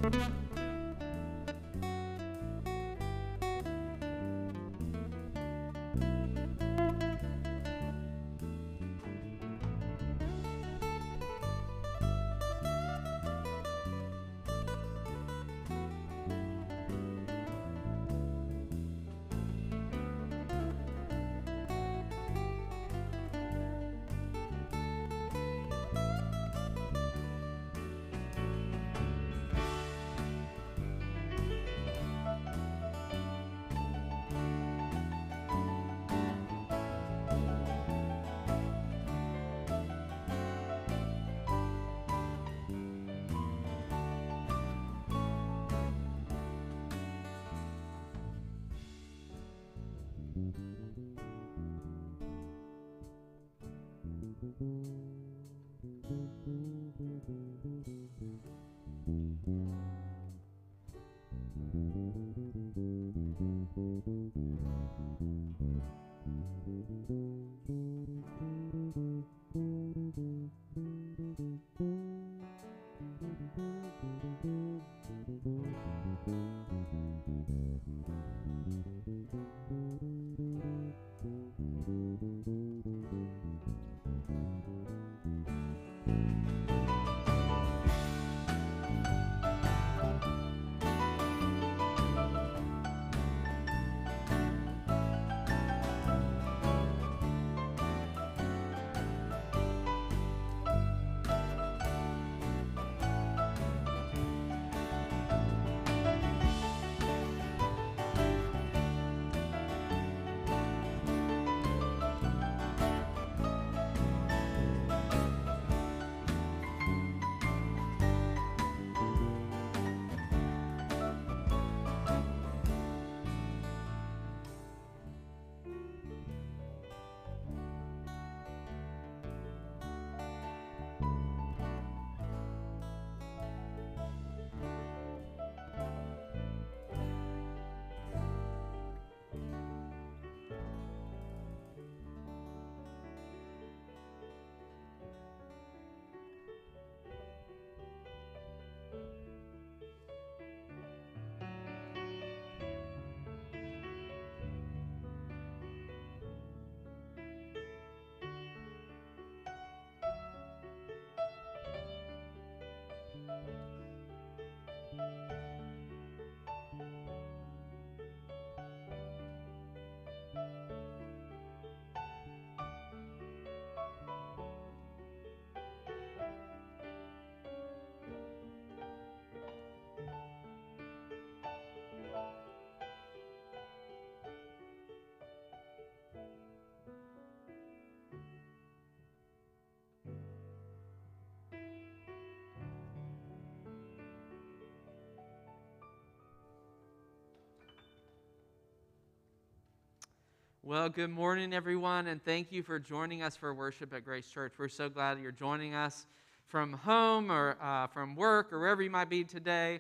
Well, good morning, everyone, and thank you for joining us for worship at Grace Church. We're so glad you're joining us from home or from work or wherever you might be today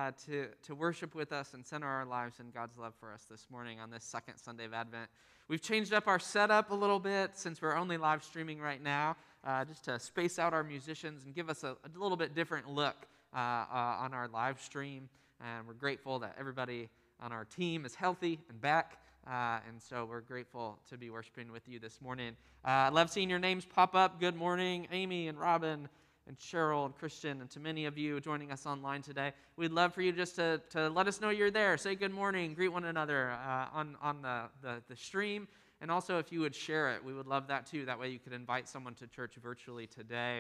to worship with us and center our lives in God's love for us this morning on this second Sunday of Advent. We've changed up our setup a little bit since we're only live streaming right now, just to space out our musicians and give us a little bit different look on our live stream. And we're grateful that everybody on our team is healthy and back. And so we're grateful to be worshiping with you this morning. I love seeing your names pop up. Good morning, Amy and Robin and Cheryl and Christian, and to many of you joining us online today. We'd love for you just to let us know you're there. Say good morning, greet one another on the stream. And also if you would share it, we would love that too. That way you could invite someone to church virtually today.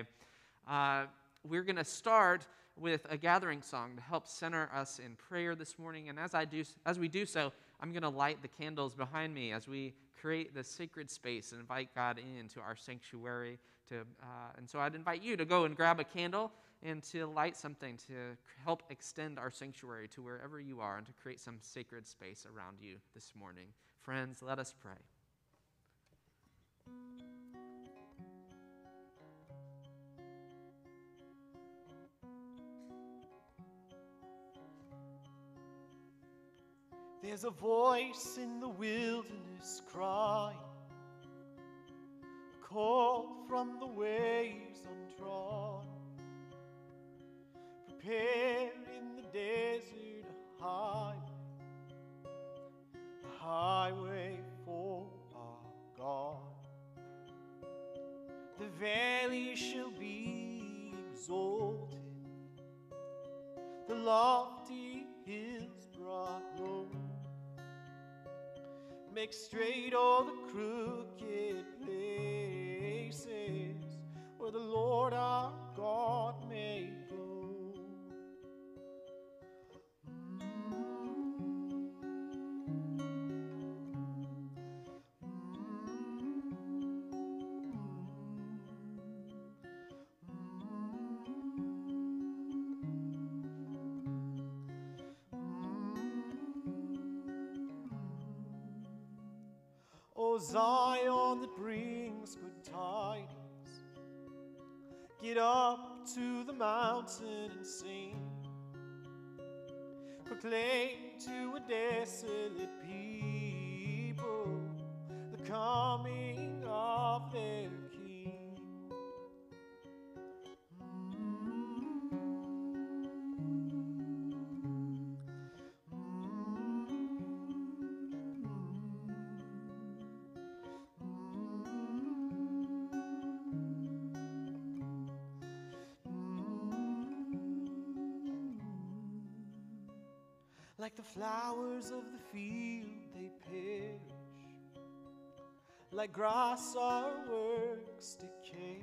We're going to start with a gathering song to help center us in prayer this morning. And as we do so, I'm going to light the candles behind me as we create this sacred space and invite God into our sanctuary. And so I'd invite you to go and grab a candle and to light something to help extend our sanctuary to wherever you are and to create some sacred space around you this morning. Friends, let us pray. There's a voice in the wilderness crying, a call from the waves undrawn. Prepare in the lofty hills brought low. Make straight all the crooked places where the Lord our God may go. O Zion that brings good tidings, get up to the mountain and sing. Proclaim to a desolate people the coming of their King. Like the flowers of the field they perish, like grass our works decay.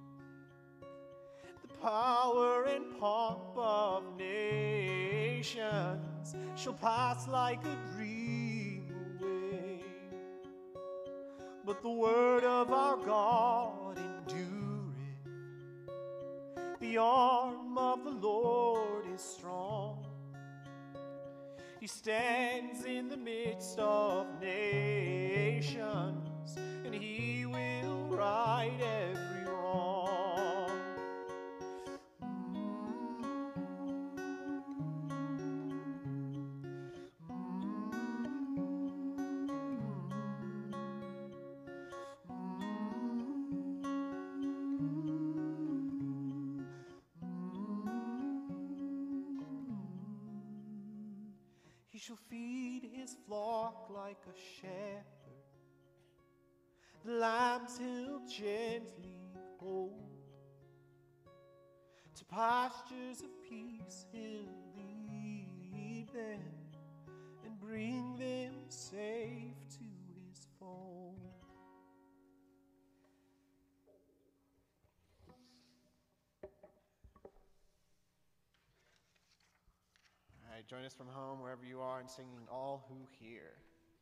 The power and pomp of nations shall pass like a dream away, but the word of our God endureth. The arm of the Lord is strong. He stands in the midst of nations, and he will right every wrong. He shall feed his flock like a shepherd. The lambs he'll gently hold. To pastures of peace he'll lead them and bring them safe to his fold. All right, join us from home, wherever you are, in singing All Who Hear.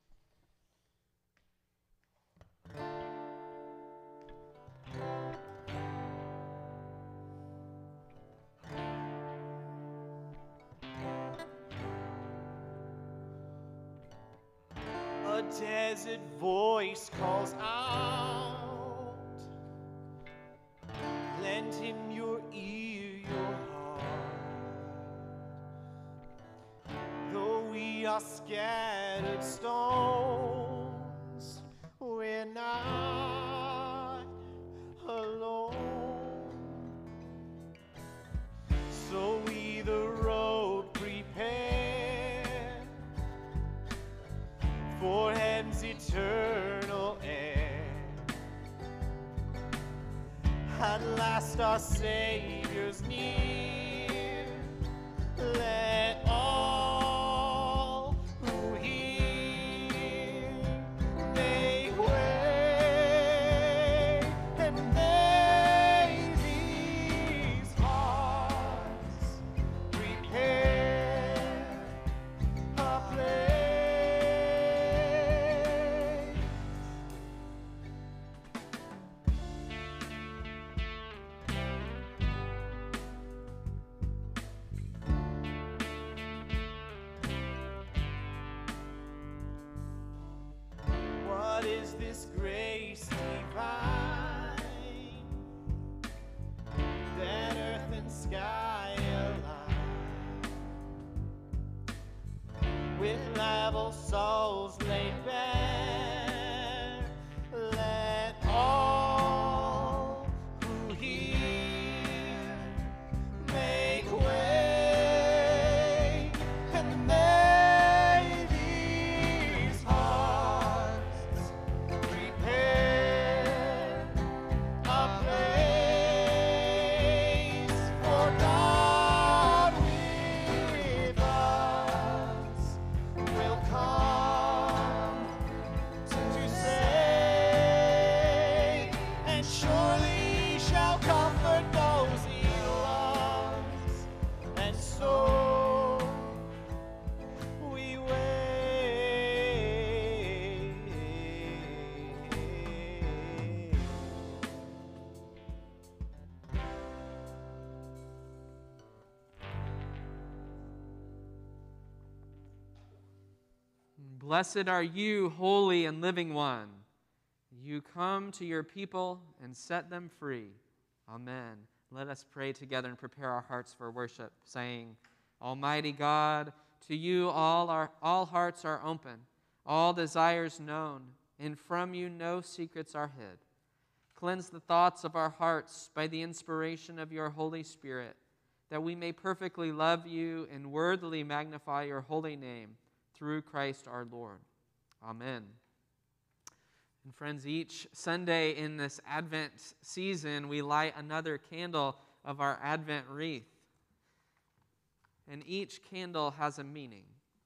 A desert voice calls out, lend him your ear, your heart. Though we are scattered stones, we're not alone. So we the road prepare for heaven's eternal air. At last our Savior's near. Let all who hear make way, and may these hearts prepare a place. What is this grace divine that earth and sky align, with level souls laid bare? Let all who hear make way, and may these hearts prepare a place for God within. Blessed are you, holy and living one. You come to your people and set them free. Amen. Let us pray together and prepare our hearts for worship, saying, Almighty God, to you all hearts are open, all desires known, and from you no secrets are hid. Cleanse the thoughts of our hearts by the inspiration of your Holy Spirit, that we may perfectly love you and worthily magnify your holy name through Christ our Lord. Amen. And friends, each Sunday in this Advent season, we light another candle of our Advent wreath. And each candle has a meaning.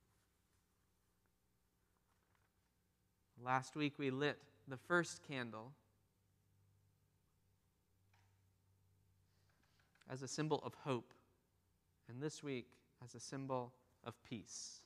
Last week we lit the first candle as a symbol of hope, and this week as a symbol of peace.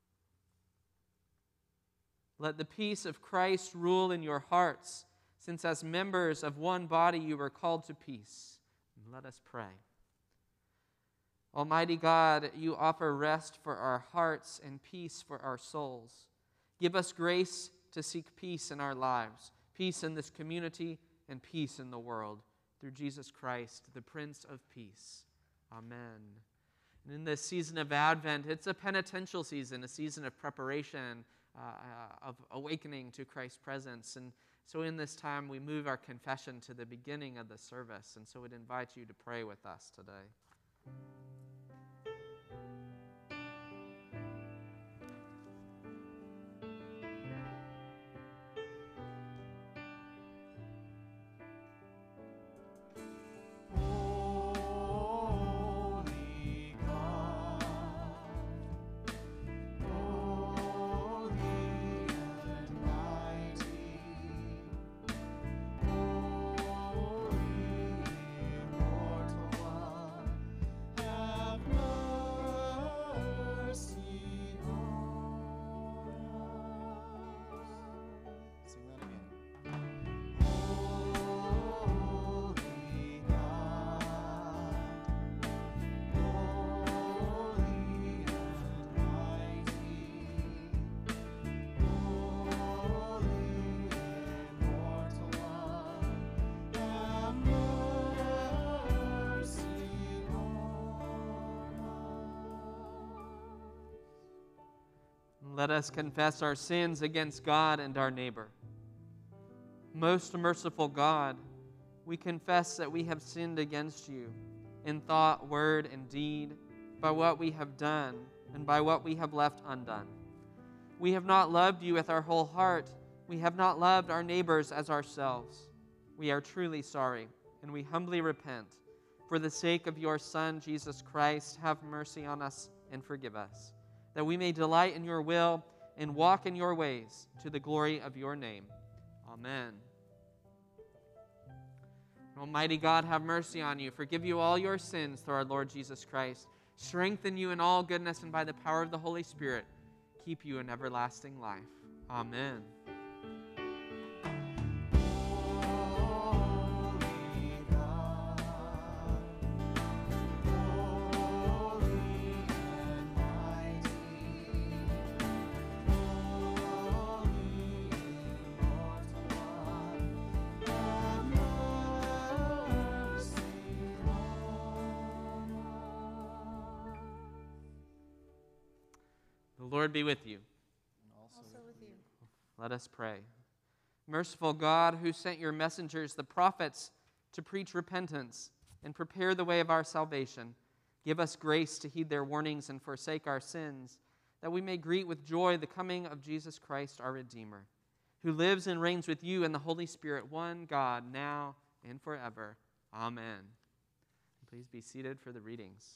Let the peace of Christ rule in your hearts, since as members of one body you were called to peace. And let us pray. Almighty God, you offer rest for our hearts and peace for our souls. Give us grace to seek peace in our lives, peace in this community, and peace in the world. Through Jesus Christ, the Prince of Peace. Amen. And in this season of Advent, it's a penitential season, a season of preparation, of awakening to Christ's presence. And so in this time, we move our confession to the beginning of the service. And so we'd invite you to pray with us today. Let us confess our sins against God and our neighbor. Most merciful God, we confess that we have sinned against you in thought, word, and deed, by what we have done and by what we have left undone. We have not loved you with our whole heart. We have not loved our neighbors as ourselves. We are truly sorry, and we humbly repent. For the sake of your Son, Jesus Christ, have mercy on us and forgive us, that we may delight in your will and walk in your ways to the glory of your name. Amen. Almighty God, have mercy on you, forgive you all your sins through our Lord Jesus Christ, strengthen you in all goodness, and by the power of the Holy Spirit, keep you in everlasting life. Amen. The Lord be with you. And also with you. Let us pray. Merciful God, who sent your messengers, the prophets, to preach repentance and prepare the way of our salvation, give us grace to heed their warnings and forsake our sins, that we may greet with joy the coming of Jesus Christ, our Redeemer, who lives and reigns with you in the Holy Spirit, one God, now and forever. Amen. Please be seated for the readings.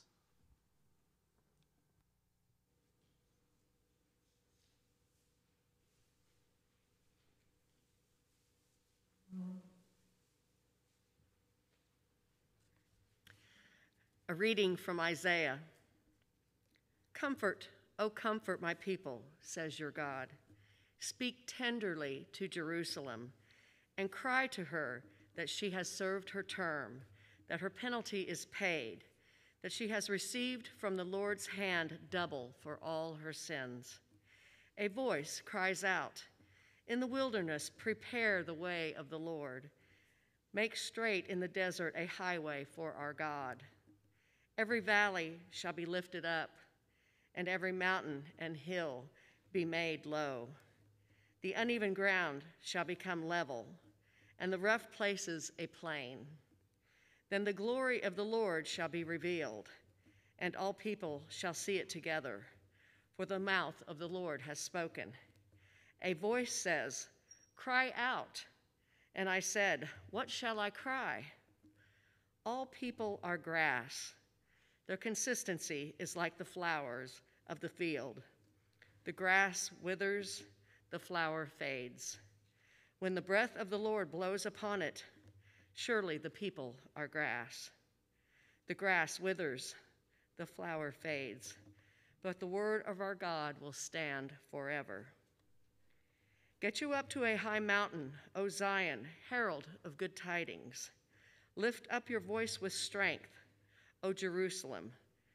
A reading from Isaiah. Comfort, O comfort my people, says your God. Speak tenderly to Jerusalem and cry to her that she has served her term, that her penalty is paid, that she has received from the Lord's hand double for all her sins. A voice cries out, "In the wilderness, prepare the way of the Lord. Make straight in the desert a highway for our God. Every valley shall be lifted up, and every mountain and hill be made low. The uneven ground shall become level, and the rough places a plain. Then the glory of the Lord shall be revealed, and all people shall see it together, for the mouth of the Lord has spoken. A voice says, 'Cry out.' And I said, 'What shall I cry?' All people are grass. Their consistency is like the flowers of the field. The grass withers, the flower fades. When the breath of the Lord blows upon it, surely the people are grass. The grass withers, the flower fades, but the word of our God will stand forever. Get you up to a high mountain, O Zion, herald of good tidings. Lift up your voice with strength, O Jerusalem.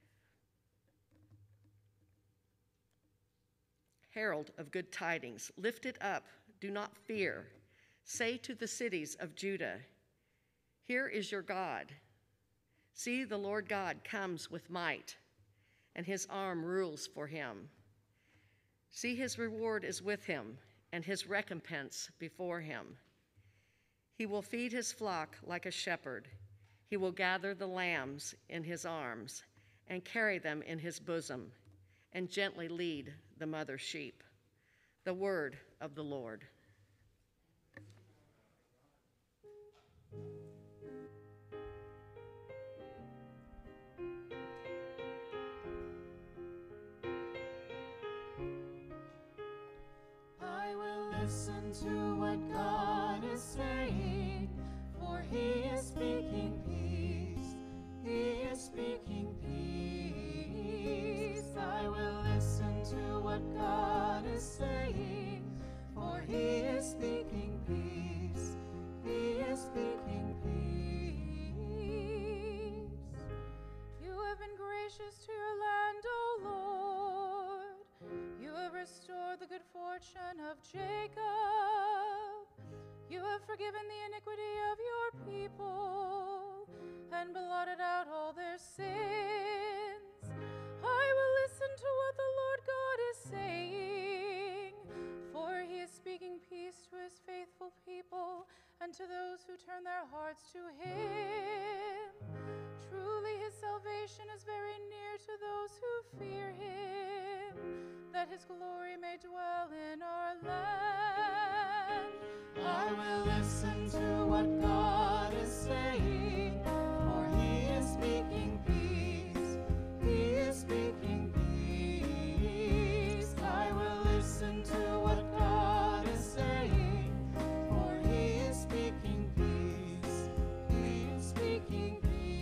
Herald of good tidings, lift it up, do not fear. Say to the cities of Judah, 'Here is your God.' See, the Lord God comes with might, and his arm rules for him. See, his reward is with him, and his recompense before him. He will feed his flock like a shepherd. He will gather the lambs in his arms and carry them in his bosom, and gently lead the mother sheep." The word of the Lord. I will listen to what God is saying, for he is speaking peace. He is speaking peace. I will listen to what God is saying, for he is speaking peace. He is speaking peace. You have been gracious to your land, O Lord. You have restored the good fortune of Jacob. You have forgiven the iniquity of your people and blotted out all their sins. I will listen to what the Lord God is saying, for he is speaking peace to his faithful people and to those who turn their hearts to him. Truly his salvation is very near to those who fear him, that his glory may dwell in our land. I will listen to what God is saying, for he is speaking peace. He is speaking peace. I will listen to what God is saying, for he is speaking peace. He is speaking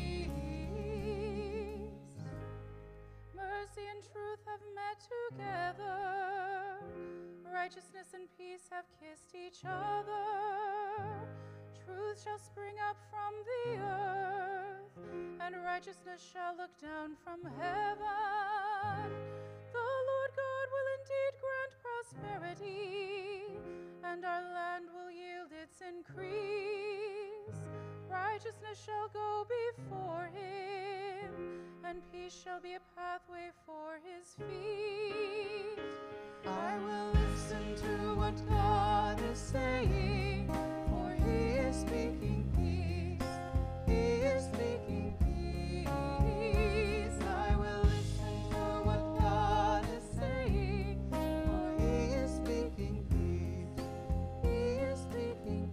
peace. Mercy and truth have met together. Righteousness and peace have kissed each other. Truth shall spring up from the earth, and righteousness shall look down from heaven. The Lord God will indeed grant prosperity, and our land will yield its increase. Righteousness shall go before him, and peace shall be a pathway for his feet. I will listen to what God is saying, for he is speaking peace. He is speaking peace. I will listen to what God is saying, for he is speaking peace. He is speaking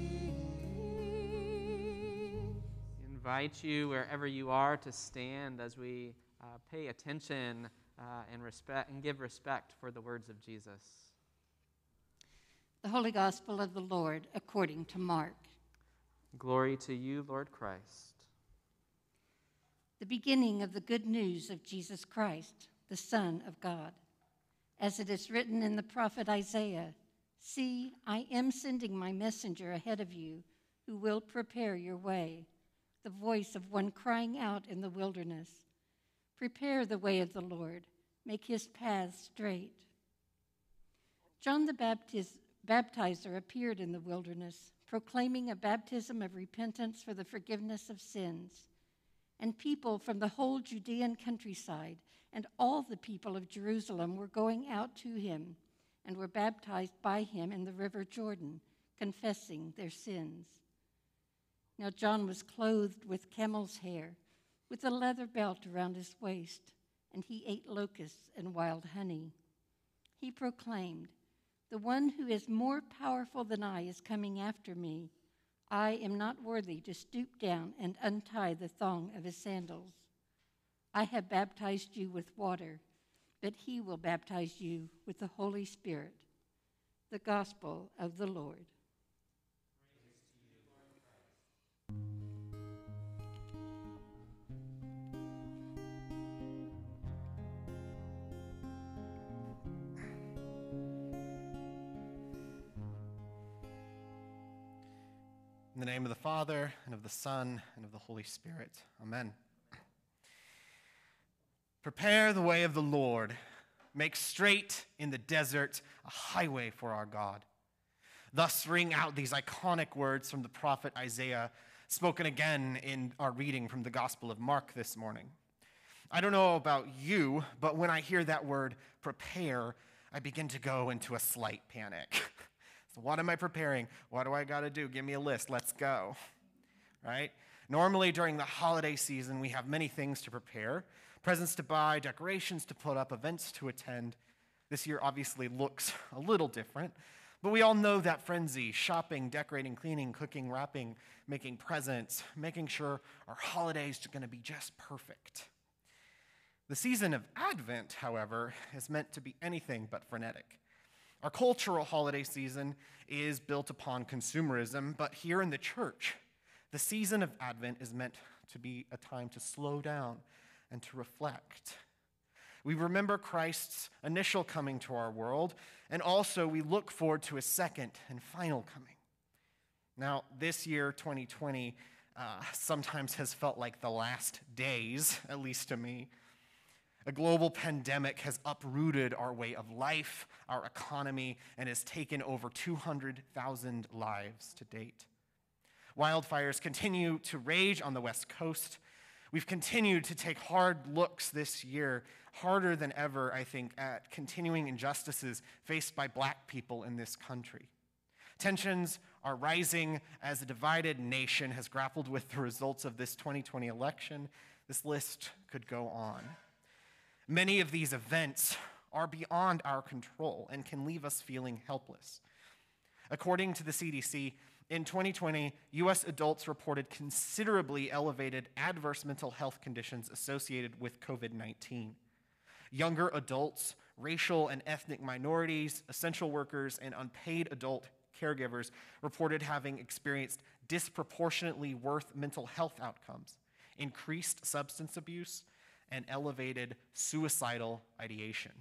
peace. Invite you wherever you are to stand as we pay attention and respect and give respect for the words of Jesus. The Holy Gospel of the Lord according to Mark. Glory to you, Lord Christ. The beginning of the good news of Jesus Christ, the Son of God. As it is written in the prophet Isaiah, "See, I am sending my messenger ahead of you, who will prepare your way, the voice of one crying out in the wilderness. Prepare the way of the Lord, make his paths straight." John the Baptizer appeared in the wilderness, proclaiming a baptism of repentance for the forgiveness of sins. And people from the whole Judean countryside and all the people of Jerusalem were going out to him and were baptized by him in the river Jordan, confessing their sins. Now John was clothed with camel's hair, with a leather belt around his waist, and he ate locusts and wild honey. He proclaimed, "The one who is more powerful than I is coming after me. I am not worthy to stoop down and untie the thong of his sandals. I have baptized you with water, but he will baptize you with the Holy Spirit." The Gospel of the Lord. In the name of the Father, and of the Son, and of the Holy Spirit. Amen. Prepare the way of the Lord. Make straight in the desert a highway for our God. Thus ring out these iconic words from the prophet Isaiah, spoken again in our reading from the Gospel of Mark this morning. I don't know about you, but when I hear that word prepare, I begin to go into a slight panic. So what am I preparing? What do I got to do? Give me a list. Let's go. Right? Normally during the holiday season, we have many things to prepare. Presents to buy, decorations to put up, events to attend. This year obviously looks a little different, but we all know that frenzy: shopping, decorating, cleaning, cooking, wrapping, making presents, making sure our holidays are going to be just perfect. The season of Advent, however, is meant to be anything but frenetic. Our cultural holiday season is built upon consumerism, but here in the church, the season of Advent is meant to be a time to slow down and to reflect. We remember Christ's initial coming to our world, and also we look forward to his second and final coming. Now, this year, 2020, sometimes has felt like the last days, at least to me. A global pandemic has uprooted our way of life, our economy, and has taken over 200,000 lives to date. Wildfires continue to rage on the West Coast. We've continued to take hard looks this year, harder than ever, I think, at continuing injustices faced by Black people in this country. Tensions are rising as a divided nation has grappled with the results of this 2020 election. This list could go on. Many of these events are beyond our control and can leave us feeling helpless. According to the CDC, in 2020, U.S. adults reported considerably elevated adverse mental health conditions associated with COVID-19. Younger adults, racial and ethnic minorities, essential workers, and unpaid adult caregivers reported having experienced disproportionately worse mental health outcomes, increased substance abuse, and elevated suicidal ideation.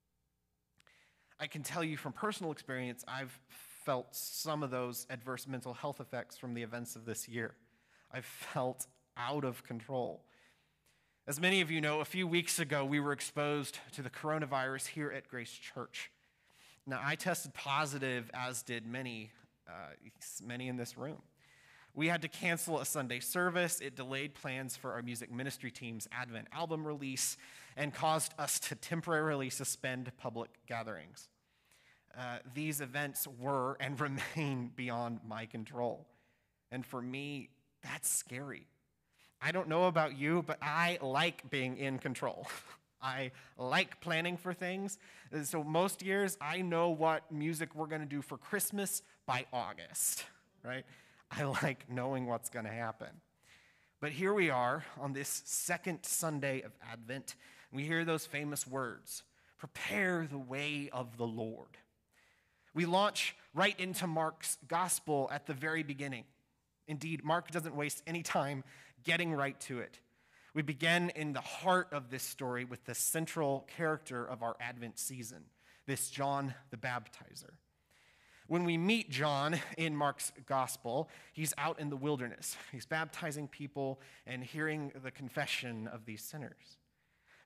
I can tell you from personal experience, I've felt some of those adverse mental health effects from the events of this year. I've felt out of control. As many of you know, a few weeks ago, we were exposed to the coronavirus here at Grace Church. Now, I tested positive, as did many in this room. We had to cancel a Sunday service. It delayed plans for our music ministry team's Advent album release and caused us to temporarily suspend public gatherings. These events were and remain beyond my control. And for me, that's scary. I don't know about you, but I like being in control. I like planning for things. So most years, I know what music we're going to do for Christmas by August, right? I like knowing what's going to happen. But here we are on this second Sunday of Advent. We hear those famous words, "Prepare the way of the Lord." We launch right into Mark's gospel at the very beginning. Indeed, Mark doesn't waste any time getting right to it. We begin in the heart of this story with the central character of our Advent season, this John the Baptizer. When we meet John in Mark's gospel, he's out in the wilderness. He's baptizing people and hearing the confession of these sinners.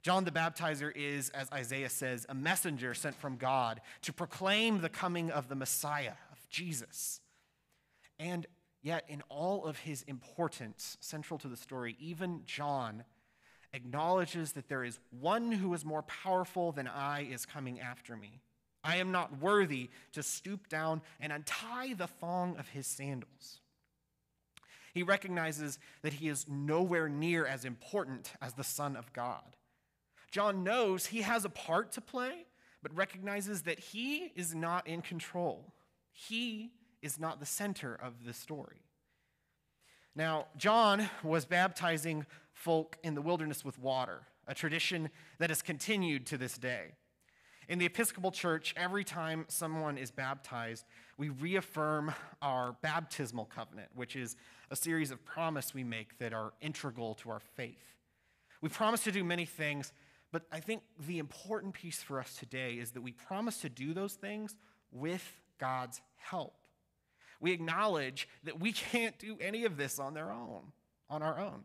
John the Baptizer is, as Isaiah says, a messenger sent from God to proclaim the coming of the Messiah, of Jesus. And yet, in all of his importance central to the story, even John acknowledges that there is one who is more powerful than I is coming after me. I am not worthy to stoop down and untie the thong of his sandals. He recognizes that he is nowhere near as important as the Son of God. John knows he has a part to play, but recognizes that he is not in control. He is not the center of the story. Now, John was baptizing folk in the wilderness with water, a tradition that has continued to this day. In the Episcopal Church, every time someone is baptized, we reaffirm our baptismal covenant, which is a series of promises we make that are integral to our faith. We promise to do many things, but I think the important piece for us today is that we promise to do those things with God's help. We acknowledge that we can't do any of this on our own.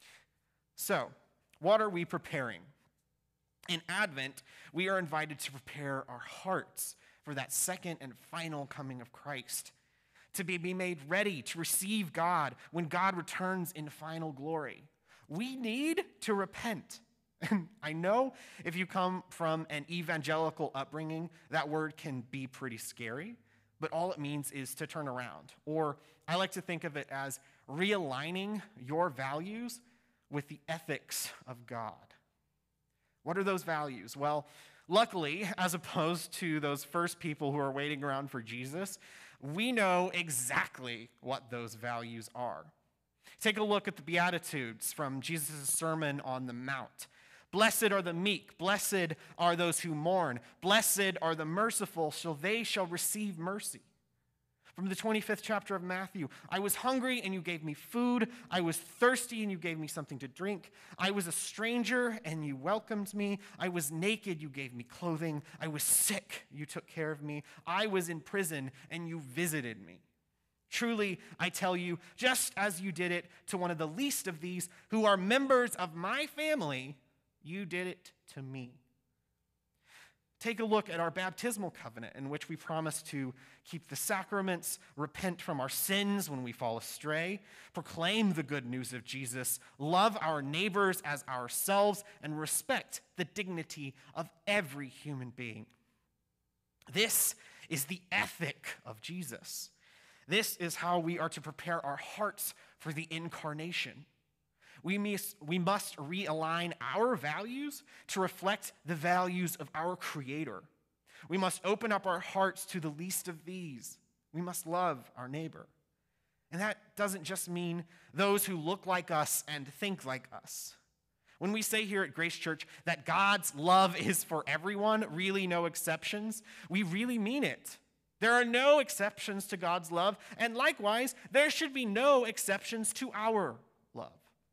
So, what are we preparing? In Advent, we are invited to prepare our hearts for that second and final coming of Christ, to be made ready to receive God when God returns in final glory. We need to repent. And I know if you come from an evangelical upbringing, that word can be pretty scary, but all it means is to turn around. Or I like to think of it as realigning your values with the ethics of God. What are those values? Well, luckily, as opposed to those first people who are waiting around for Jesus, we know exactly what those values are. Take a look at the Beatitudes from Jesus' Sermon on the Mount. Blessed are the meek, blessed are those who mourn, blessed are the merciful, they shall receive mercy. From the 25th chapter of Matthew, I was hungry and you gave me food. I was thirsty and you gave me something to drink. I was a stranger and you welcomed me. I was naked, you gave me clothing. I was sick, you took care of me. I was in prison and you visited me. Truly, I tell you, just as you did it to one of the least of these who are members of my family, you did it to me. Take a look at our baptismal covenant, in which we promise to keep the sacraments, repent from our sins when we fall astray, proclaim the good news of Jesus, love our neighbors as ourselves, and respect the dignity of every human being. This is the ethic of Jesus. This is how we are to prepare our hearts for the incarnation. We must realign our values to reflect the values of our Creator. We must open up our hearts to the least of these. We must love our neighbor. And that doesn't just mean those who look like us and think like us. When we say here at Grace Church that God's love is for everyone, really no exceptions, we really mean it. There are no exceptions to God's love, and likewise, there should be no exceptions to our love.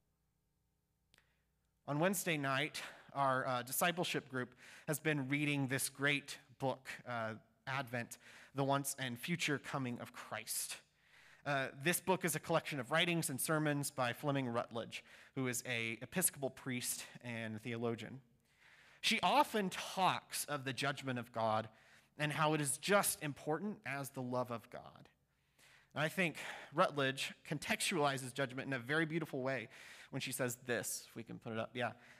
On Wednesday night, our discipleship group has been reading this great book, Advent, the once and future coming of Christ. This book is a collection of writings and sermons by Fleming Rutledge, who is an Episcopal priest and theologian. She often talks of the judgment of God and how it is just important as the love of God. And I think Rutledge contextualizes judgment in a very beautiful way when she says this, if we can put it up,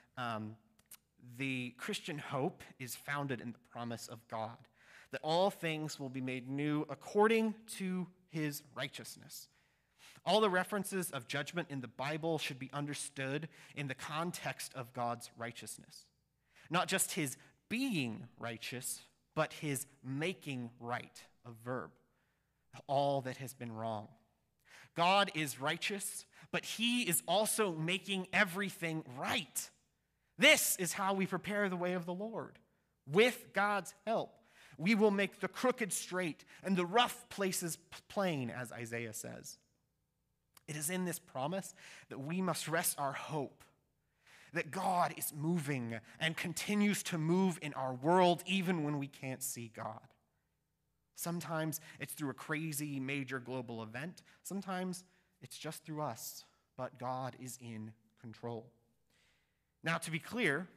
the Christian hope is founded in the promise of God, that all things will be made new according to his righteousness. All the references of judgment in the Bible should be understood in the context of God's righteousness. Not just his being righteous, but his making right, a verb, all that has been wrong. God is righteous, but he is also making everything right. This is how we prepare the way of the Lord. With God's help, we will make the crooked straight and the rough places plain, as Isaiah says. It is in this promise that we must rest our hope, that God is moving and continues to move in our world even when we can't see God. Sometimes it's through a crazy major global event. Sometimes it's just through us, but God is in control. Now, to be clear,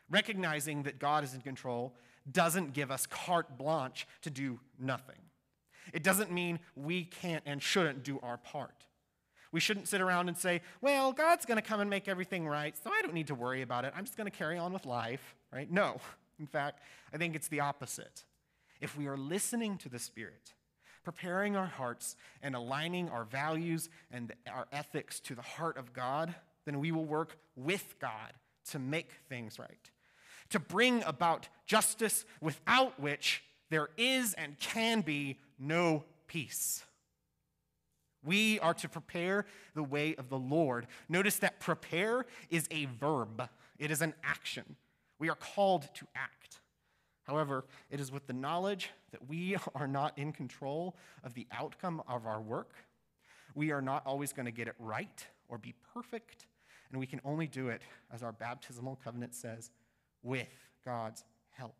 Recognizing that God is in control doesn't give us carte blanche to do nothing. It doesn't mean we can't and shouldn't do our part. We shouldn't sit around and say, well, God's going to come and make everything right, so I don't need to worry about it. I'm just going to carry on with life, right? No. In fact, I think it's the opposite. If we are listening to the Spirit, preparing our hearts and aligning our values and our ethics to the heart of God, then we will work with God to make things right, to bring about justice without which there is and can be no peace. We are to prepare the way of the Lord. Notice that prepare is a verb. It is an action. We are called to act. However, it is with the knowledge that we are not in control of the outcome of our work. We are not always going to get it right or be perfect, and we can only do it, as our baptismal covenant says, with God's help.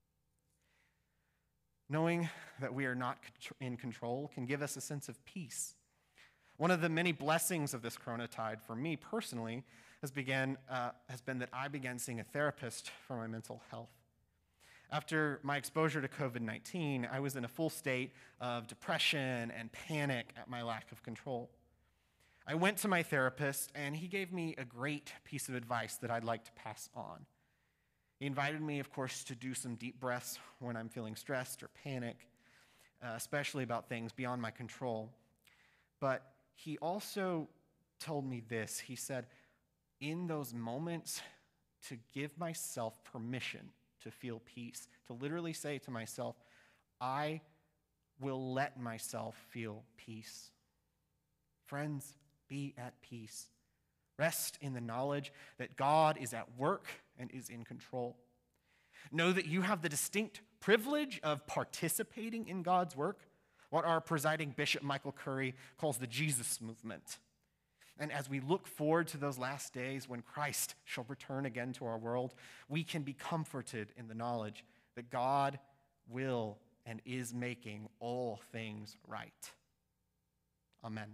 Knowing that we are not in control can give us a sense of peace. One of the many blessings of this coronatide for me personally has been that I began seeing a therapist for my mental health. After my exposure to COVID-19, I was in a full state of depression and panic at my lack of control. I went to my therapist, and he gave me a great piece of advice that I'd like to pass on. He invited me, of course, to do some deep breaths when I'm feeling stressed or panic, especially about things beyond my control. But he also told me this. He said, in those moments, to give myself permission to feel peace, to literally say to myself, I will let myself feel peace. Friends, be at peace. Rest in the knowledge that God is at work and is in control. Know that you have the distinct privilege of participating in God's work, what our presiding Bishop Michael Curry calls the Jesus movement. And as we look forward to those last days when Christ shall return again to our world, we can be comforted in the knowledge that God will and is making all things right. Amen.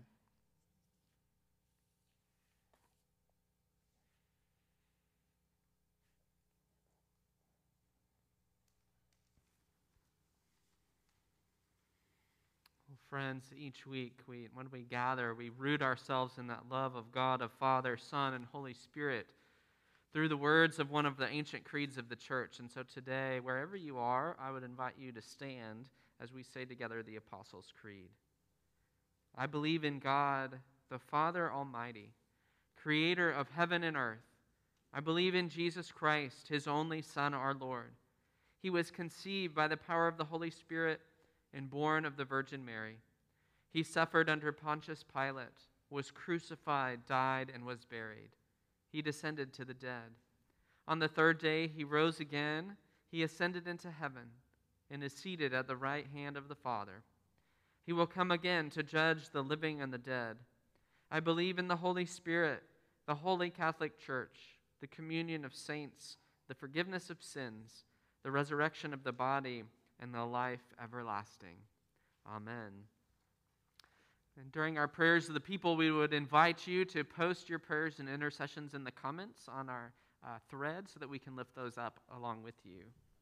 Friends, each week when we gather, we root ourselves in that love of God, of Father, Son, and Holy Spirit through the words of one of the ancient creeds of the church. And so today, wherever you are, I would invite you to stand as we say together the Apostles' Creed. I believe in God, the Father Almighty, creator of heaven and earth. I believe in Jesus Christ, his only Son, our Lord. He was conceived by the power of the Holy Spirit and born of the Virgin Mary. He suffered under Pontius Pilate, was crucified, died, and was buried. He descended to the dead. On the third day he rose again. He ascended into heaven and is seated at the right hand of the Father. He will come again to judge the living and the dead. I believe in the Holy Spirit, the Holy Catholic Church, the communion of saints, the forgiveness of sins, the resurrection of the body, and the life everlasting. Amen. And during our prayers of the people, we would invite you to post your prayers and intercessions in the comments on our thread so that we can lift those up along with you.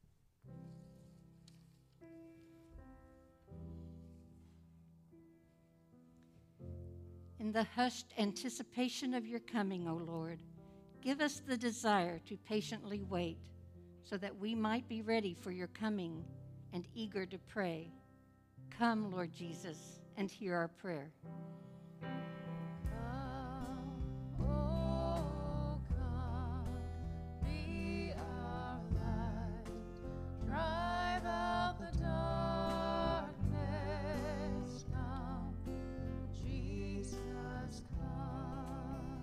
In the hushed anticipation of your coming, O Lord, give us the desire to patiently wait so that we might be ready for your coming and eager to pray. Come, Lord Jesus, and hear our prayer. Come, oh come, be our light. Drive out the darkness. Come, Jesus, come.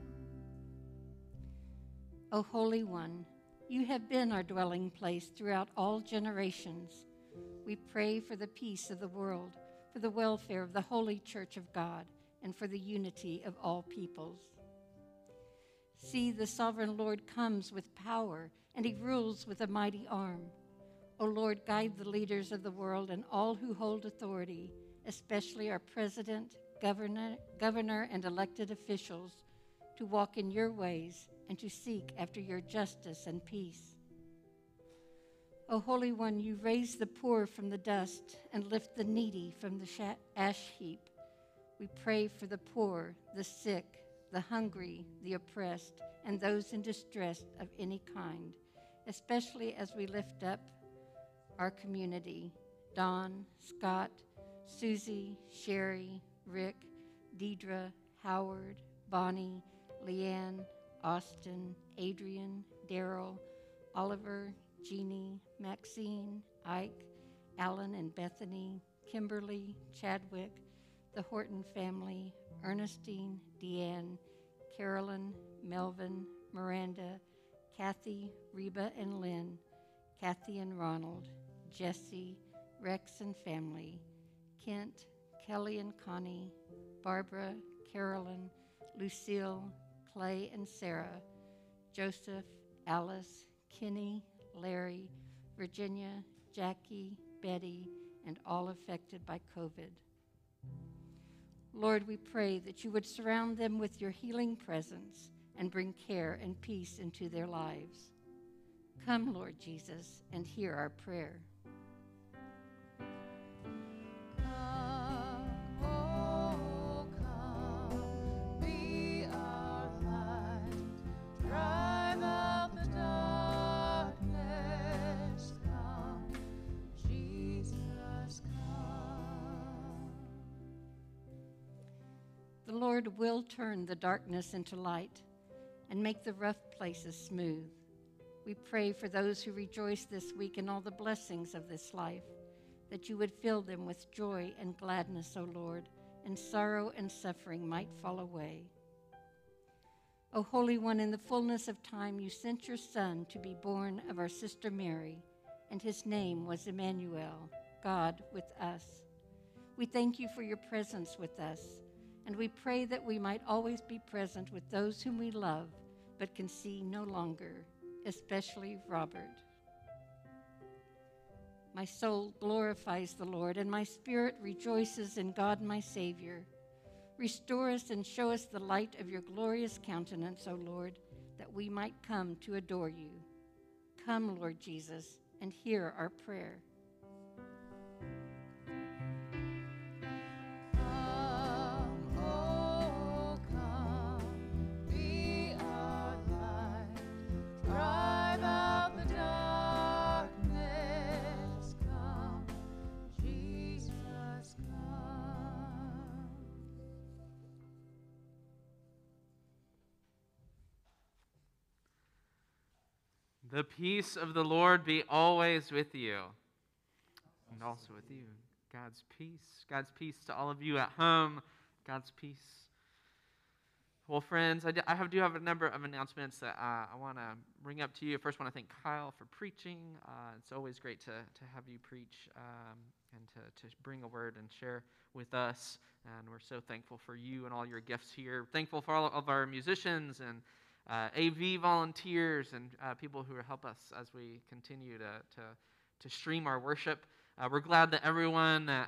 O Holy One, you have been our dwelling place throughout all generations. We pray for the peace of the world, for the welfare of the Holy Church of God, and for the unity of all peoples. See, the sovereign Lord comes with power, and he rules with a mighty arm. O Lord, guide the leaders of the world and all who hold authority, especially our president, governor, and elected officials, to walk in your ways and to seek after your justice and peace. O Holy One, you raise the poor from the dust and lift the needy from the ash heap. We pray for the poor, the sick, the hungry, the oppressed, and those in distress of any kind, especially as we lift up our community, Don, Scott, Susie, Sherry, Rick, Deidre, Howard, Bonnie, Leanne, Austin, Adrian, Daryl, Oliver, Jeannie, Maxine, Ike, Alan and Bethany, Kimberly, Chadwick, the Horton family, Ernestine, Deanne, Carolyn, Melvin, Miranda, Kathy, Reba and Lynn, Kathy and Ronald, Jesse, Rex and family, Kent, Kelly and Connie, Barbara, Carolyn, Lucille, Clay and Sarah, Joseph, Alice, Kenny, Larry, Virginia, Jackie, Betty, and all affected by COVID. Lord, we pray that you would surround them with your healing presence and bring care and peace into their lives. Come, Lord Jesus, and hear our prayer. Come, oh come, be our light, drive out the darkness. Come, Jesus, come. The Lord will turn the darkness into light and make the rough places smooth. We pray for those who rejoice this week in all the blessings of this life, that you would fill them with joy and gladness, O Lord, and sorrow and suffering might fall away. O Holy One, in the fullness of time you sent your Son to be born of our sister Mary, and his name was Emmanuel, God with us. We thank you for your presence with us, and we pray that we might always be present with those whom we love but can see no longer, especially Robert. My soul glorifies the Lord, and my spirit rejoices in God my Savior. Restore us and show us the light of your glorious countenance, O Lord, that we might come to adore you. Come, Lord Jesus, and hear our prayer. Come, oh come, be our light, drive out the darkness. Come, Jesus, come. The peace of the Lord be always with you, and also with you. God's peace. God's peace to all of you at home. God's peace. Well, friends, I do have a number of announcements that I want to bring up to you. First, I want to thank Kyle for preaching. It's always great to have you preach and to bring a word and share with us. And we're so thankful for you and all your gifts here. Thankful for all of our musicians and AV volunteers and people who help us as we continue to stream our worship. We're glad that everyone that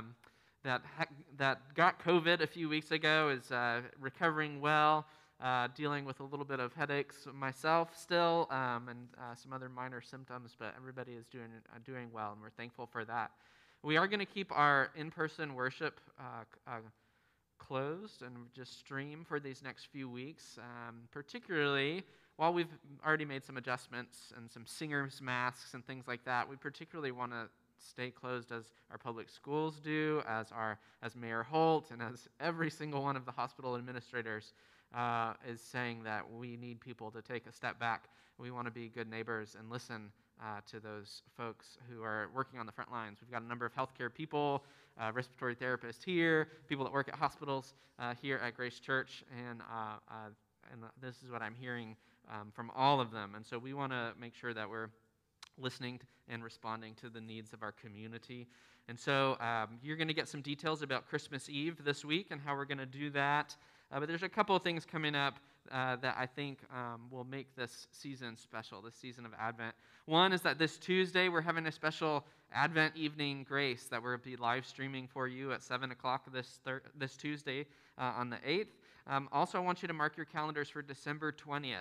got COVID a few weeks ago is recovering well, dealing with a little bit of headaches myself still, and some other minor symptoms, but everybody is doing well, and we're thankful for that. We are going to keep our in-person worship closed and just stream for these next few weeks, particularly while we've already made some adjustments and some singers' masks and things like that. We particularly want to stay closed as our public schools do, as Mayor Holt, and as every single one of the hospital administrators is saying that we need people to take a step back. We want to be good neighbors and listen to those folks who are working on the front lines. We've got a number of healthcare people, respiratory therapists here, people that work at hospitals here at Grace Church, and this is what I'm hearing from all of them. And so we want to make sure that we're listening and responding to the needs of our community. And so you're going to get some details about Christmas Eve this week and how we're going to do that. But there's a couple of things coming up that I think will make this season special, this season of Advent. One is that this Tuesday we're having a special Advent evening grace that we'll be live streaming for you at 7 o'clock this Tuesday on the 8th. Also, I want you to mark your calendars for December 20th.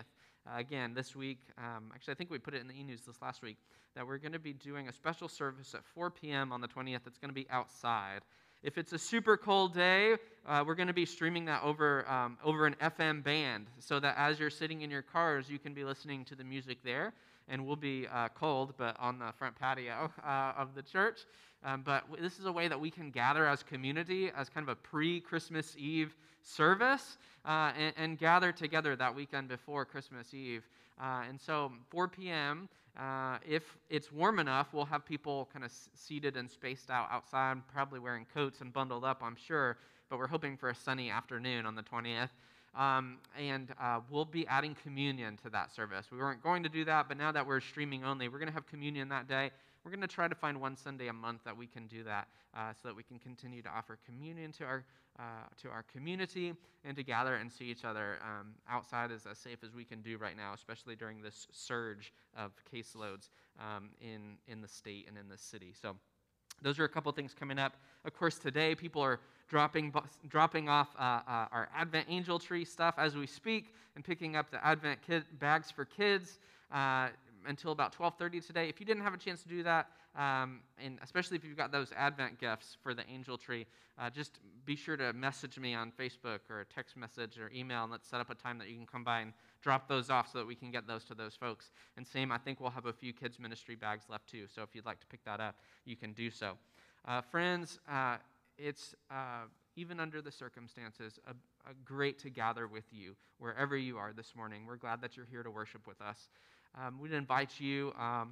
again, this week, actually I think we put it in the e-news this last week, that we're going to be doing a special service at 4 p.m. on the 20th. It's going to be outside. If it's a super cold day, we're going to be streaming that over an FM band, so that as you're sitting in your cars, you can be listening to the music there, and we'll be cold, but on the front patio of the church. But this is a way that we can gather as community, as kind of a pre-Christmas Eve service, and gather together that weekend before Christmas Eve. And so 4 p.m., if it's warm enough, we'll have people kind of seated and spaced out outside, probably wearing coats and bundled up, I'm sure, but we're hoping for a sunny afternoon on the 20th. And we'll be adding communion to that service. We weren't going to do that, but now that we're streaming only, we're going to have communion that day. We're going to try to find one Sunday a month that we can do that, so that we can continue to offer communion to our community and to gather and see each other outside is as safe as we can do right now, especially during this surge of caseloads in the state and in the city. So those are a couple things coming up. Of course, today people are dropping off our Advent angel tree stuff as we speak and picking up the Advent bags for kids until about 12:30 today. If you didn't have a chance to do that, and especially if you've got those Advent gifts for the angel tree, just be sure to message me on Facebook or a text message or email, and let's set up a time that you can come by and drop those off so that we can get those to those folks. And same, I think we'll have a few kids ministry bags left too, so if you'd like to pick that up, you can do so. Friends, it's even under the circumstances, great to gather with you wherever you are this morning. We're glad that you're here to worship with us. We'd invite you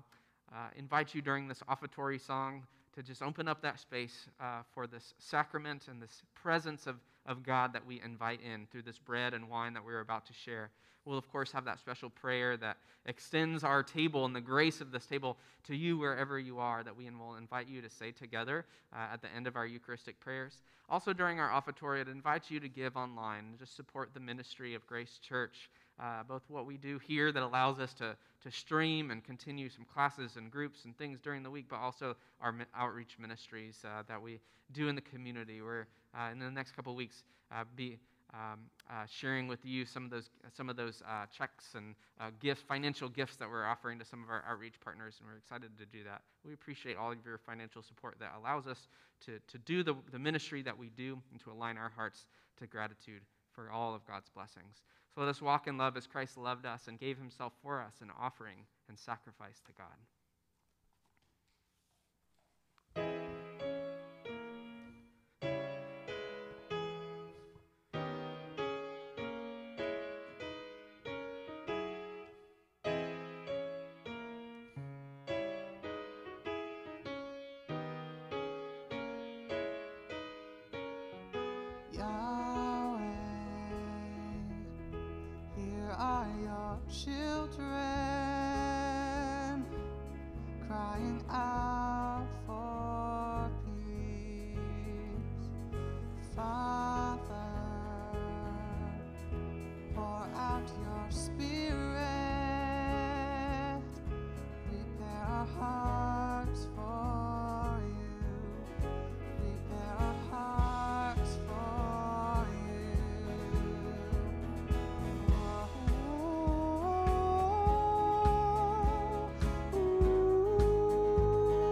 during this offertory song to just open up that space for this sacrament and this presence of God that we invite in through this bread and wine that we're about to share. We'll, of course, have that special prayer that extends our table and the grace of this table to you wherever you are, that we will invite you to say together at the end of our Eucharistic prayers. Also, during our offertory, I'd invite you to give online and just support the ministry of Grace Church, both what we do here that allows us to stream and continue some classes and groups and things during the week, but also our outreach ministries that we do in the community. We're in the next couple of weeks be sharing with you some of those checks and gifts, financial gifts that we're offering to some of our outreach partners, and we're excited to do that. We appreciate all of your financial support that allows us to do the ministry that we do and to align our hearts to gratitude for all of God's blessings. So let us walk in love as Christ loved us and gave himself for us, an offering and sacrifice to God. Children crying out for peace. Father, pour out your Spirit, prepare our hearts for you, prepare our hearts for you. Ooh.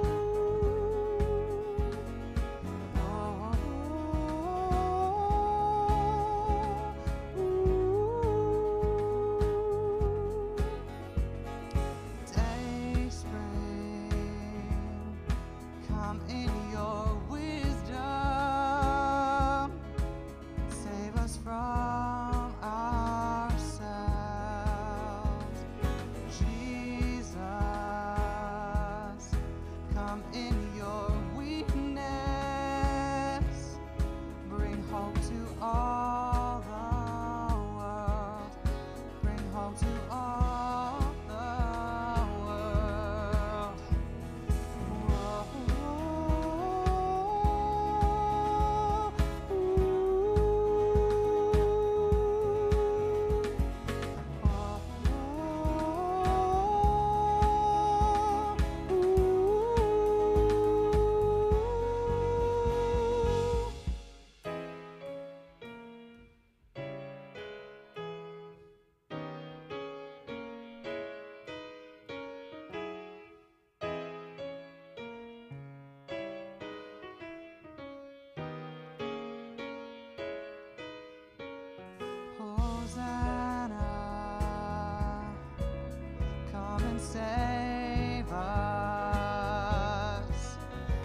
save us.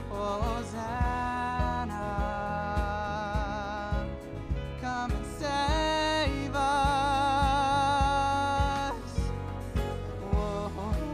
Hosanna, come and save us. Whoa.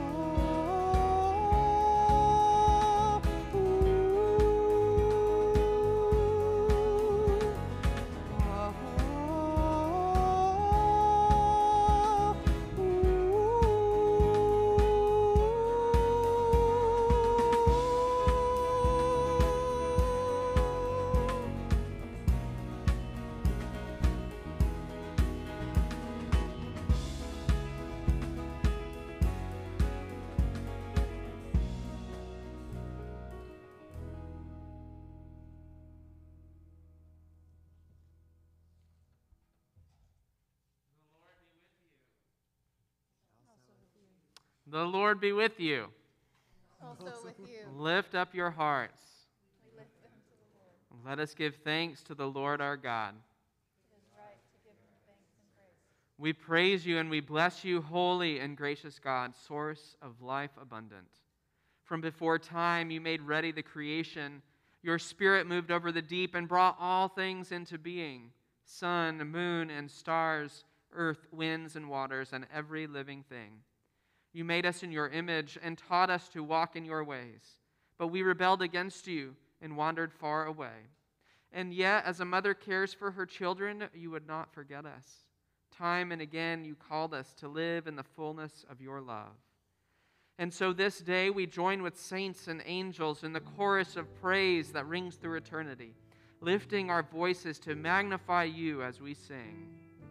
The Lord be with you. Also with you. Lift up your hearts. We lift them to the Lord. Let us give thanks to the Lord our God. It is right to give him thanks and praise. We praise you and we bless you, holy and gracious God, source of life abundant. From before time you made ready the creation. Your Spirit moved over the deep and brought all things into being, sun, moon, and stars, earth, winds, and waters, and every living thing. You made us in your image and taught us to walk in your ways. But we rebelled against you and wandered far away. And yet, as a mother cares for her children, you would not forget us. Time and again, you called us to live in the fullness of your love. And so this day, we join with saints and angels in the chorus of praise that rings through eternity, lifting our voices to magnify you as we sing.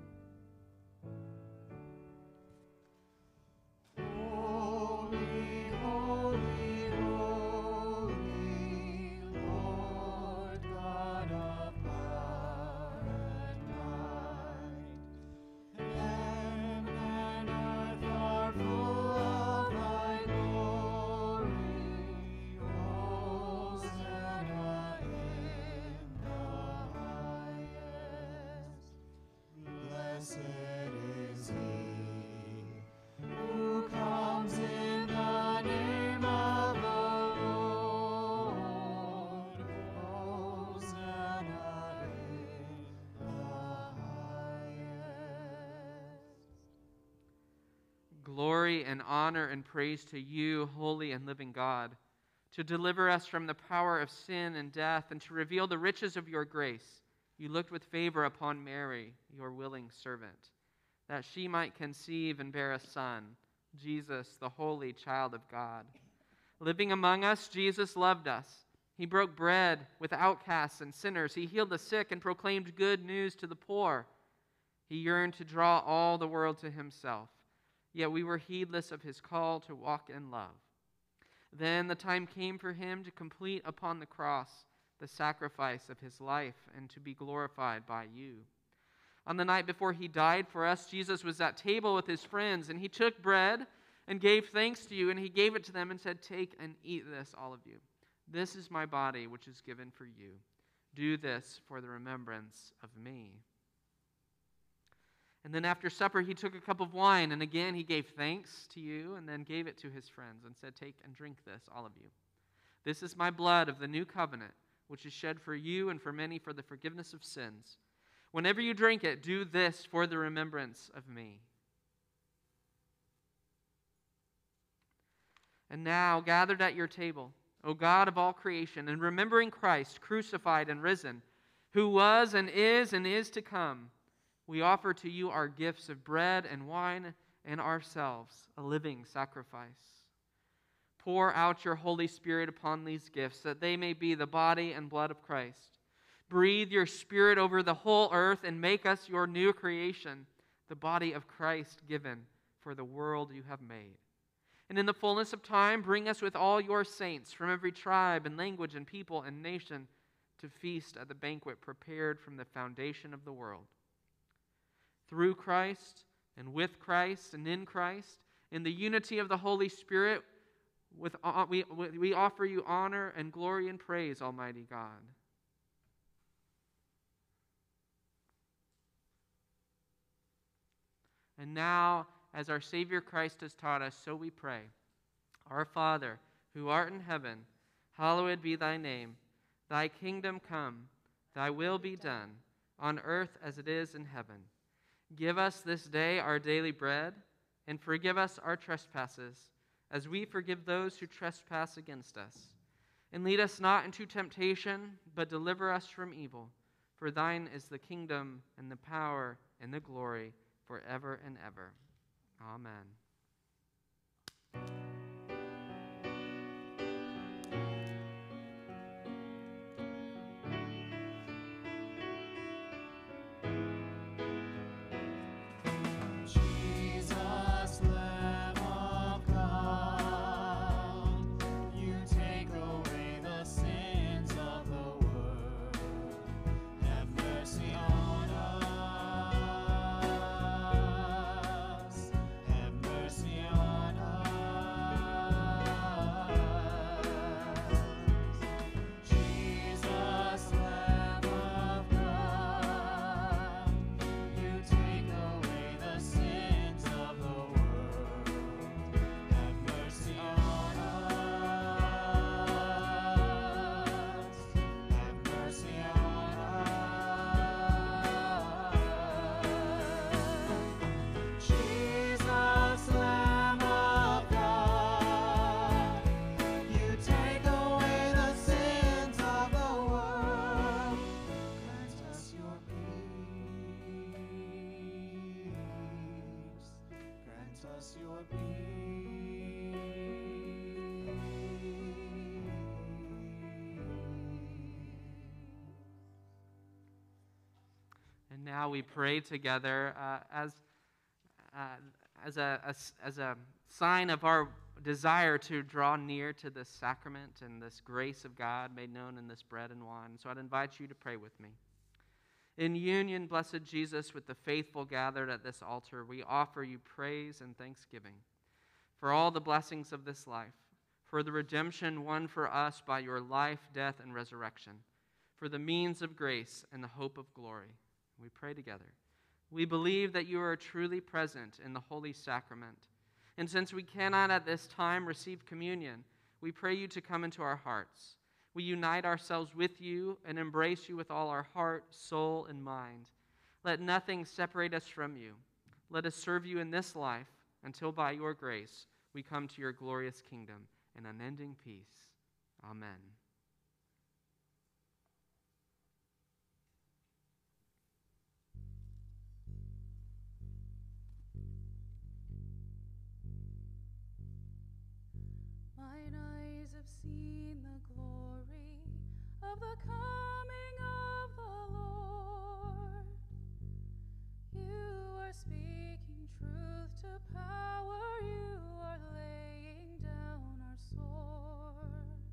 Holy, holy, holy, Lord God of power and might. Heaven and earth are full of thy glory. Hosanna in the highest. Blessed is he who comes in the name of the Lord. Hosanna in the highest. Glory and honor and praise to you, holy and living God, to deliver us from the power of sin and death and to reveal the riches of your grace. You looked with favor upon Mary, your willing servant, that she might conceive and bear a son, Jesus, the holy child of God. Living among us, Jesus loved us. He broke bread with outcasts and sinners. He healed the sick and proclaimed good news to the poor. He yearned to draw all the world to himself, yet we were heedless of his call to walk in love. Then the time came for him to complete upon the cross the sacrifice of his life and to be glorified by you. On the night before he died for us, Jesus was at table with his friends, and he took bread and gave thanks to you, and he gave it to them and said, "Take and eat this, all of you. This is my body, which is given for you. Do this for the remembrance of me." And then after supper, he took a cup of wine, and again he gave thanks to you, and then gave it to his friends and said, "Take and drink this, all of you. This is my blood of the new covenant, which is shed for you and for many for the forgiveness of sins. Whenever you drink it, do this for the remembrance of me." And now, gathered at your table, O God of all creation, and remembering Christ, crucified and risen, who was and is to come, we offer to you our gifts of bread and wine and ourselves, a living sacrifice. Pour out your Holy Spirit upon these gifts, that they may be the body and blood of Christ. Breathe your Spirit over the whole earth and make us your new creation, the body of Christ given for the world you have made. And in the fullness of time, bring us with all your saints from every tribe and language and people and nation to feast at the banquet prepared from the foundation of the world. Through Christ and with Christ and in Christ, in the unity of the Holy Spirit, we offer you honor and glory and praise, Almighty God. And now, As our Savior Christ has taught us, so we pray. Our Father, who art in heaven, hallowed be thy name. Thy kingdom come, thy will be done, on earth as it is in heaven. Give us this day our daily bread, and forgive us our trespasses, as we forgive those who trespass against us. And lead us not into temptation, but deliver us from evil. For thine is the kingdom, and the power, and the glory, forever and ever. Amen. Jesus, Lamb of God, you take away the sins of the world. Have mercy on us. Have mercy on us. Jesus, Lamb of God, you take away the sins of the world. Have mercy on us. Have mercy on us. Jesus, Lamb of God, you take away the sins of the world. Grant us your peace. Grant us your And now we pray together as a sign of our desire to draw near to this sacrament and this grace of God made known in this bread and wine. So I'd invite you to pray with me. In union, blessed Jesus, with the faithful gathered at this altar, we offer you praise and thanksgiving for all the blessings of this life, for the redemption won for us by your life, death, and resurrection, for the means of grace and the hope of glory. We pray together. We believe that you are truly present in the holy sacrament. And since we cannot at this time receive communion, we pray you to come into our hearts. We unite ourselves with you and embrace you with all our heart, soul, and mind. Let nothing separate us from you. Let us serve you in this life until by your grace we come to your glorious kingdom in unending peace. Amen. Mine eyes have seen the glory of the coming of the Lord. You are speaking truth to power. You are laying down our swords,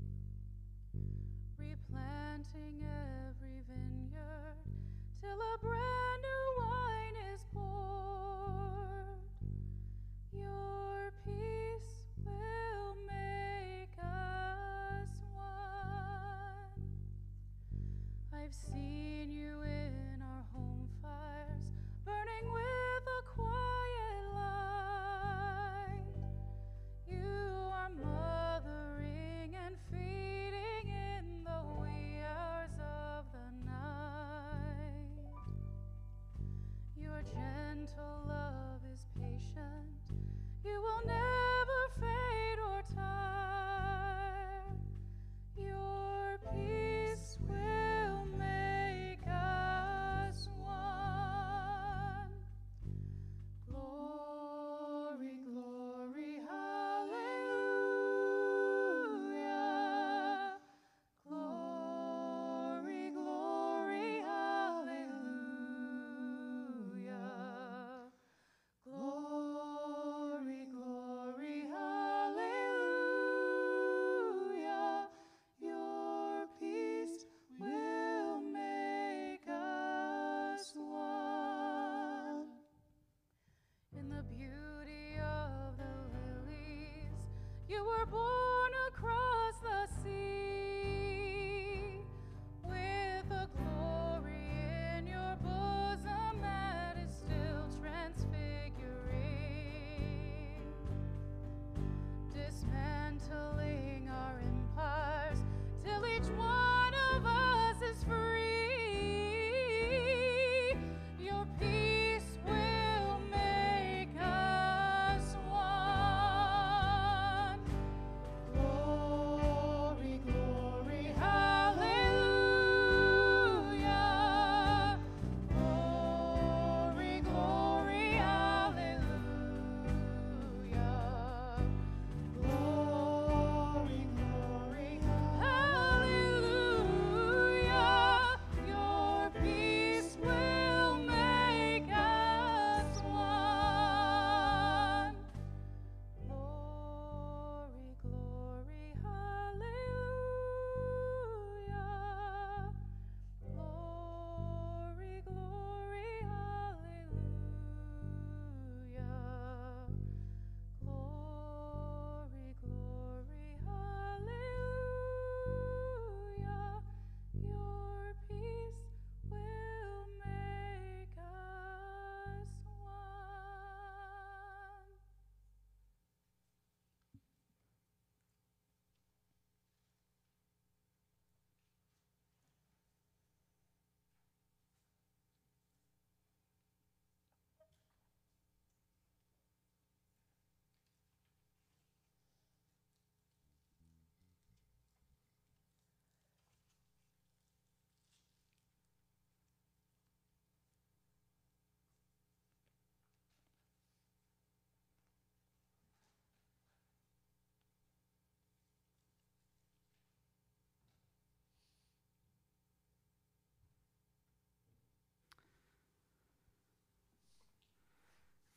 replanting every vineyard till a brand new wine is poured. Your peace will make us one. I've seen you in our home fires, burning with a quiet light. You are mothering and feeding in the wee hours of the night. Your gentle love is patient. You will never fade or tire. Your peace will make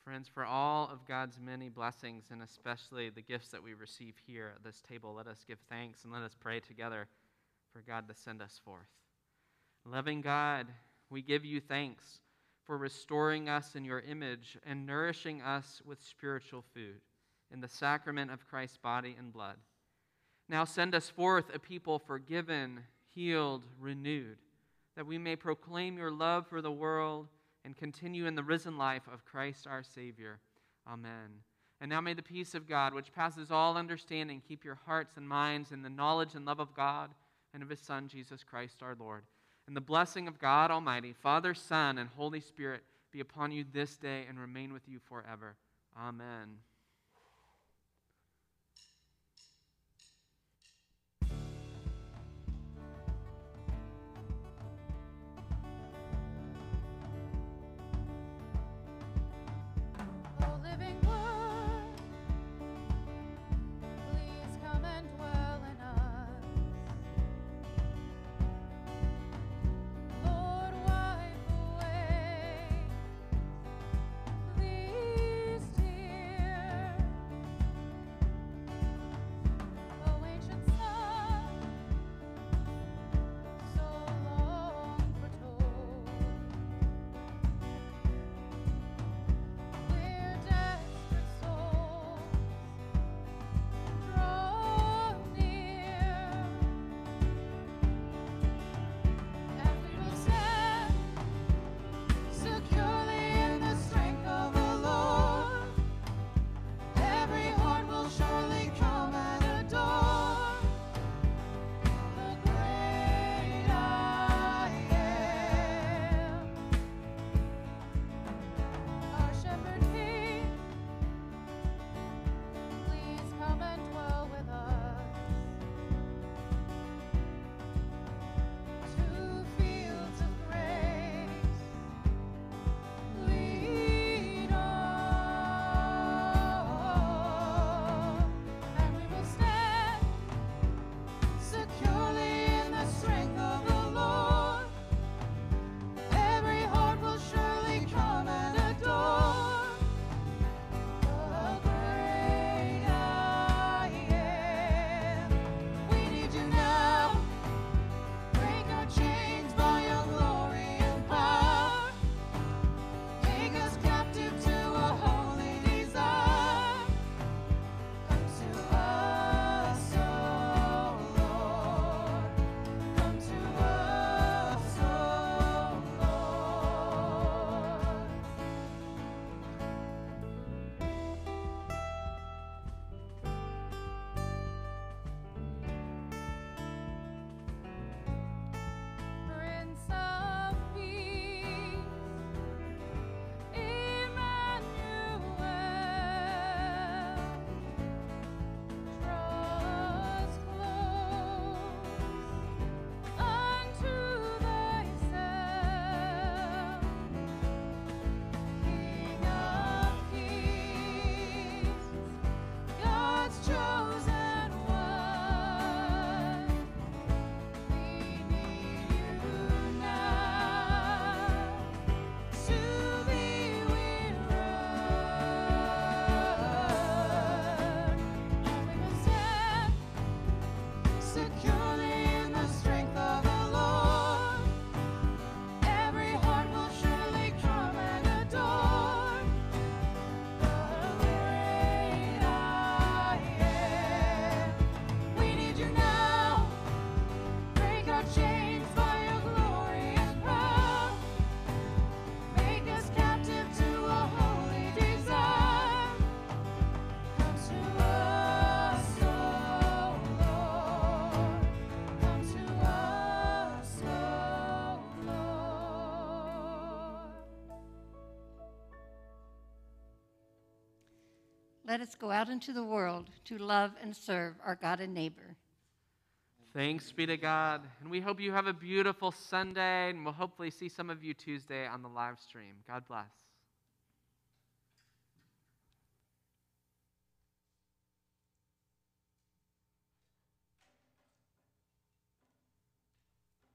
Friends, for all of God's many blessings, and especially the gifts that we receive here at this table, let us give thanks and let us pray together for God to send us forth. Loving God, we give you thanks for restoring us in your image and nourishing us with spiritual food in the sacrament of Christ's body and blood. Now send us forth a people forgiven, healed, renewed, that we may proclaim your love for the world and continue in the risen life of Christ our Savior. Amen. And now may the peace of God, which passes all understanding, keep your hearts and minds in the knowledge and love of God and of his Son, Jesus Christ our Lord. And the blessing of God Almighty, Father, Son, and Holy Spirit be upon you this day and remain with you forever. Amen. O living word, please come and dwell in us. Lord, wipe away these tears. O ancient sun, so long foretold, we're desperate souls, draw near, and we will stand securely in the strength of the Lord. Every heart will surely come and adore the great I am. Our shepherd king, please come and dwell with us. To fields of grace, lead on, and we will stand securely in the strength of the Lord. Every heart will surely come and adore the great I am. We need you now. Break our chains by your glory and power. Take us captive to a holy desire. Come to us, O Lord. Come to us, O Lord. Prince of Peace, Emmanuel, draw us close unto thyself, King of Kings, God's chosen one. We need you now. To thee we run, and we will stand securely in the strength of the Lord. Every heart will surely come and adore the great I am. We need you now. Break our chains by your glory and power. Make us captive to a holy desire. Come to us, O Lord. Come to us, O Lord. Let us go out into the world to love and serve our God and neighbor. Thanks be to God. And we hope you have a beautiful Sunday, and we'll hopefully see some of you Tuesday on the live stream. God bless.